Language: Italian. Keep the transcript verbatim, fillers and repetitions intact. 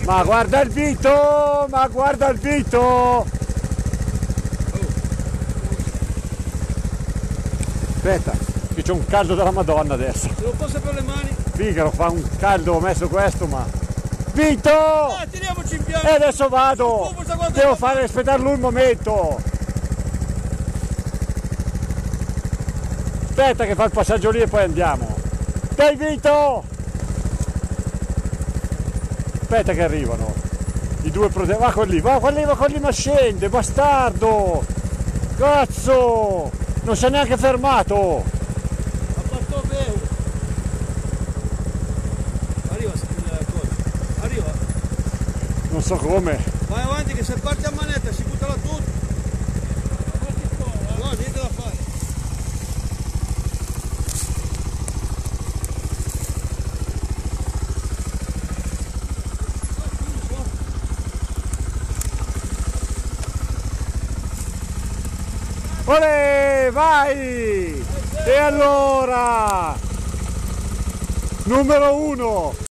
Ma guarda il Vito, ma guarda il Vito. Aspetta, che c'è un caldo della Madonna adesso. Se lo posso per le mani. Figaro, fa un caldo, ho messo questo, ma... Vito! Ah, tiriamoci in piano. E adesso vado! Devo fare aspettare lui un momento! Aspetta che fa il passaggio lì e poi andiamo! Dai Vito! Aspetta che arrivano! I due protetti... Va con lì, va con lì, va con lì, ma scende, bastardo! Cazzo! Non si è neanche fermato! Ha fatto bene! Arriva il coso, arriva! Non so come! Vai avanti che se parte a manetta si butta là tutto! No, niente da fare! Olè, vai! E allora? Numero uno!